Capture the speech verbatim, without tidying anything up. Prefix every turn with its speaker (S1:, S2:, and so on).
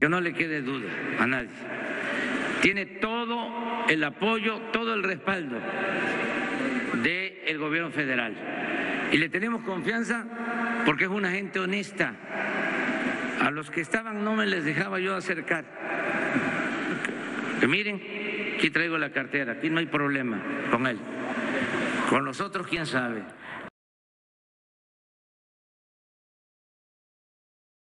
S1: que no le quede duda a nadie. Tiene todo el apoyo, todo el respaldo del gobierno federal. Y le tenemos confianza porque es una gente honesta. A los que estaban no me les dejaba yo acercar. Que miren, aquí traigo la cartera, aquí no hay problema con él. Con los otros, quién sabe.